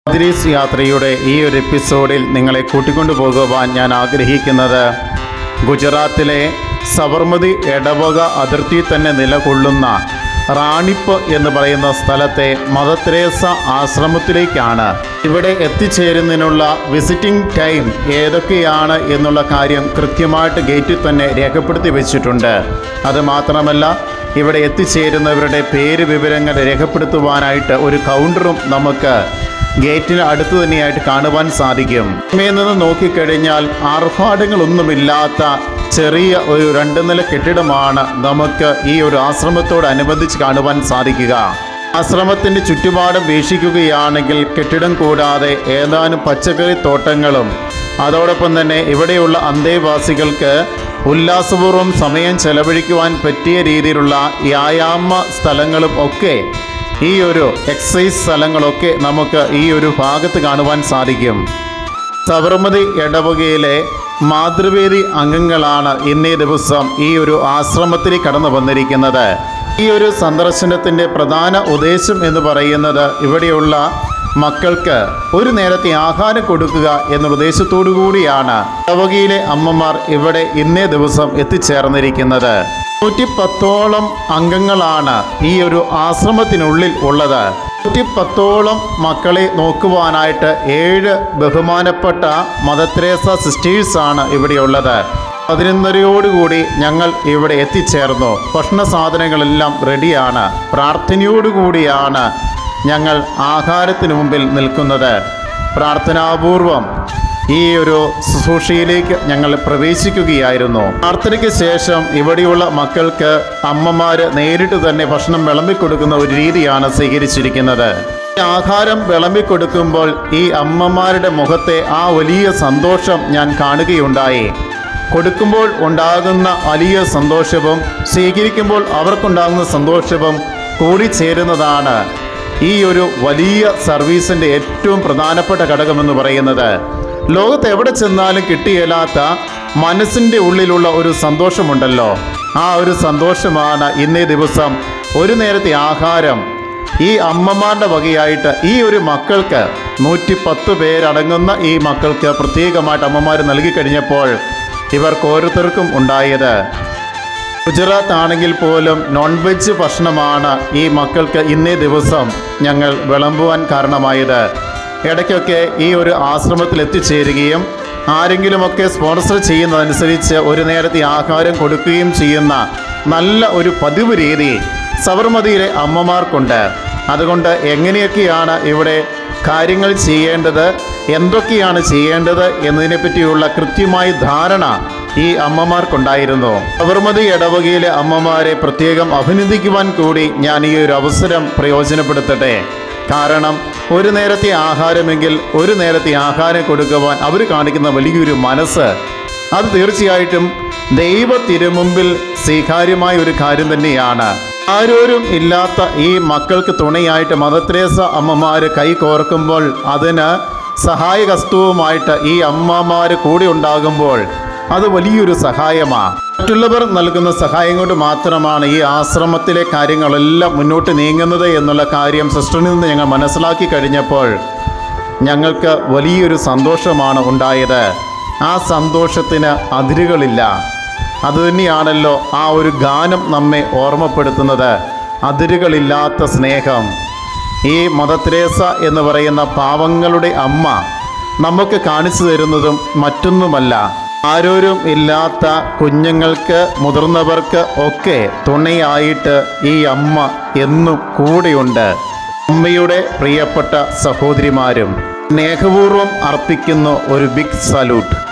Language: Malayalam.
ബദ്രീസ് യാത്രയുടെ ഈ ഒരു എപ്പിസോഡിൽ നിങ്ങളെ കൂട്ടിക്കൊണ്ടുപോകുവാൻ ഞാൻ ആഗ്രഹിക്കുന്നത് ഗുജറാത്തിലെ സബർമതി ഇടവക അതിർത്തി തന്നെ നിലകൊള്ളുന്ന റാണിപ്പ് എന്ന് പറയുന്ന സ്ഥലത്തെ മദർ തെരേസ ആശ്രമത്തിലേക്കാണ്. ഇവിടെ എത്തിച്ചേരുന്നതിനുള്ള വിസിറ്റിംഗ് ടൈം ഏതൊക്കെയാണ് എന്നുള്ള കാര്യം കൃത്യമായിട്ട് ഗേറ്റിൽ തന്നെ രേഖപ്പെടുത്തി വെച്ചിട്ടുണ്ട്. അതുമാത്രമല്ല, ഇവിടെ എത്തിച്ചേരുന്നവരുടെ പേര് വിവരങ്ങൾ രേഖപ്പെടുത്തുവാനായിട്ട് ഒരു കൗണ്ടറും നമുക്ക് ഗേറ്റിന് അടുത്ത് തന്നെയായിട്ട് കാണുവാൻ സാധിക്കും. ഇമയിൽ നിന്ന് നോക്കിക്കഴിഞ്ഞാൽ ആർഭാടങ്ങളൊന്നുമില്ലാത്ത ചെറിയ ഒരു 2 നില കെട്ടിടമാണ് നമുക്ക് ഈ ഒരു ആശ്രമത്തോടനുബന്ധിച്ച് കാണുവാൻ സാധിക്കുക. ആശ്രമത്തിൻ്റെ ചുറ്റുപാടും വീക്ഷിക്കുകയാണെങ്കിൽ കെട്ടിടം കൂടാതെ ഏതാനും പച്ചക്കറി തോട്ടങ്ങളും അതോടൊപ്പം തന്നെ ഇവിടെയുള്ള അന്തേവാസികൾക്ക് ഉല്ലാസപൂർവ്വം സമയം ചെലവഴിക്കുവാൻ പറ്റിയ രീതിയിലുള്ള വ്യായാമ സ്ഥലങ്ങളും ഒക്കെ, ഈ ഒരു എക്സസൈസ് സ്ഥലങ്ങളൊക്കെ നമുക്ക് ഈ ഒരു ഭാഗത്ത് കാണുവാൻ സാധിക്കും. സബർമതി ഇടവകയിലെ മാതൃവേദി അംഗങ്ങളാണ് ഇന്നേ ദിവസം ഈ ഒരു ആശ്രമത്തിൽ കടന്നു വന്നിരിക്കുന്നത്. ഈ ഒരു സന്ദർശനത്തിൻ്റെ പ്രധാന ഉദ്ദേശം എന്ന് പറയുന്നത് ഇവിടെയുള്ള മക്കൾക്ക് ഒരു നേരത്തെ ആഹാരം കൊടുക്കുക എന്ന ഉദ്ദേശത്തോടു കൂടിയാണ് ഇടവകയിലെ അമ്മമാർ ഇവിടെ ഇന്നേ ദിവസം എത്തിച്ചേർന്നിരിക്കുന്നത്. 110ഓളം അംഗങ്ങളാണ് ഈ ഒരു ആശ്രമത്തിനുള്ളിൽ ഉള്ളത്. 110ഓളം മക്കളെ നോക്കുവാനായിട്ട് 7 ബഹുമാനപ്പെട്ട മദർ തെരേസ സിസ്റ്റേഴ്സാണ് ഇവിടെയുള്ളത്. 11:30 ഞങ്ങൾ ഇവിടെ എത്തിച്ചേർന്നു. ഭക്ഷണ സാധനങ്ങളെല്ലാം റെഡിയാണ്. പ്രാർത്ഥനയോടുകൂടിയാണ് ഞങ്ങൾ ആഹാരത്തിന് മുമ്പിൽ നിൽക്കുന്നത്. പ്രാർത്ഥനാപൂർവം ഈ ഒരു ശുശ്രൂഷയിലേക്ക് ഞങ്ങൾ പ്രവേശിക്കുകയായിരുന്നു. പ്രാർത്ഥനയ്ക്ക് ശേഷം ഇവിടെയുള്ള മക്കൾക്ക് അമ്മമാർ നേരിട്ട് തന്നെ ഭക്ഷണം വിളമ്പിക്കൊടുക്കുന്ന ഒരു രീതിയാണ് സ്വീകരിച്ചിരിക്കുന്നത്. ആഹാരം വിളമ്പിക്കൊടുക്കുമ്പോൾ ഈ അമ്മമാരുടെ മുഖത്തെ ആ വലിയ സന്തോഷം ഞാൻ കാണുകയുണ്ടായി. കൊടുക്കുമ്പോൾ ഉണ്ടാകുന്ന വലിയ സന്തോഷവും സ്വീകരിക്കുമ്പോൾ അവർക്കുണ്ടാകുന്ന സന്തോഷവും കൂടിച്ചേരുന്നതാണ് ഈ ഒരു വലിയ സർവീസിൻ്റെ ഏറ്റവും പ്രധാനപ്പെട്ട ഘടകമെന്ന് പറയുന്നത്. ലോകത്ത് എവിടെ ചെന്നാലും കിട്ടിയില്ലാത്ത മനസ്സിൻ്റെ ഉള്ളിലുള്ള ഒരു സന്തോഷമുണ്ടല്ലോ, ആ ഒരു സന്തോഷമാണ് ഇന്നേ ദിവസം ഒരു നേരത്തെ ആഹാരം ഈ അമ്മമാരുടെ വകയായിട്ട് ഈ ഒരു മക്കൾക്ക് 110 പേരടങ്ങുന്ന ഈ മക്കൾക്ക് പ്രത്യേകമായിട്ട് അമ്മമാർ നൽകി കഴിഞ്ഞപ്പോൾ ഇവർക്ക് ഓരോരുത്തർക്കും ഉണ്ടായത്. ഗുജറാത്ത് ആണെങ്കിൽ പോലും നോൺ വെജ് ഭക്ഷണമാണ് ഈ മക്കൾക്ക് ഇന്നേ ദിവസം ഞങ്ങൾ വിളമ്പുവാൻ കാരണമായത്. ഇടയ്ക്കൊക്കെ ഈ ഒരു ആശ്രമത്തിൽ എത്തിച്ചേരുകയും ആരെങ്കിലുമൊക്കെ സ്പോൺസർ ചെയ്യുന്നതനുസരിച്ച് ഒരു നേരത്തെ ആഹാരം കൊടുക്കുകയും ചെയ്യുന്ന നല്ല ഒരു പതിവ് രീതി സബർമതിയിലെ അമ്മമാർക്കുണ്ട്. അതുകൊണ്ട് എങ്ങനെയൊക്കെയാണ് ഇവിടെ കാര്യങ്ങൾ ചെയ്യേണ്ടത്, എന്തൊക്കെയാണ് ചെയ്യേണ്ടത് എന്നതിനെപ്പറ്റിയുള്ള കൃത്യമായ ധാരണ ഈ അമ്മമാർക്കുണ്ടായിരുന്നു. സബർമതി ഇടവകയിലെ അമ്മമാരെ പ്രത്യേകം അഭിനന്ദിക്കുവാൻ കൂടി ഞാൻ ഈ ഒരു അവസരം പ്രയോജനപ്പെടുത്തട്ടെ. കാരണം ഒരു നേരത്തെ ആഹാരമെങ്കിൽ ഒരു നേരത്തെ ആഹാരം കൊടുക്കുവാൻ അവർ കാണിക്കുന്ന വലിയൊരു മനസ്സ്, അത് തീർച്ചയായിട്ടും ദൈവ തിരുമുമ്പിൽ സ്വീകാര്യമായ ഒരു കാര്യം തന്നെയാണ്. ആരോരും ഇല്ലാത്ത ഈ മക്കൾക്ക് തുണയായിട്ട് മദർ തെരേസ അമ്മമാർ കൈ കോർക്കുമ്പോൾ അതിന് സഹായഹസ്തവുമായിട്ട് ഈ അമ്മമാർ കൂടെ ഉണ്ടാകുമ്പോൾ അത് വലിയൊരു സഹായമാണ്. മറ്റുള്ളവർ നൽകുന്ന സഹായം കൊണ്ട് മാത്രമാണ് ഈ ആശ്രമത്തിലെ കാര്യങ്ങളെല്ലാം മുന്നോട്ട് നീങ്ങുന്നത് എന്നുള്ള കാര്യം സിസ്റ്ററിൽ നിന്ന് ഞങ്ങൾ മനസ്സിലാക്കി കഴിഞ്ഞപ്പോൾ ഞങ്ങൾക്ക് വലിയൊരു സന്തോഷമാണ് ഉണ്ടായത്. ആ സന്തോഷത്തിന് അതിരുകളില്ല. അതുതന്നെയാണല്ലോ ആ ഒരു ഗാനം നമ്മെ ഓർമ്മപ്പെടുത്തുന്നത്, അതിരുകളില്ലാത്ത സ്നേഹം. ഈ മദർ തെരേസ എന്ന് പറയുന്ന പാവങ്ങളുടെ അമ്മ നമുക്ക് കാണിച്ചു തരുന്നതും മറ്റൊന്നുമല്ല, ആരോരും ഇല്ലാത്ത കുഞ്ഞുങ്ങൾക്ക് മുതിർന്നവർക്ക് ഒക്കെ തുണയായിട്ട് ഈ അമ്മ എന്നും കൂടെയുണ്ട്. അമ്മയുടെ പ്രിയപ്പെട്ട സഹോദരിമാരും സ്നേഹപൂർവ്വം അർപ്പിക്കുന്നു ഒരു ബിഗ് സല്യൂട്ട്.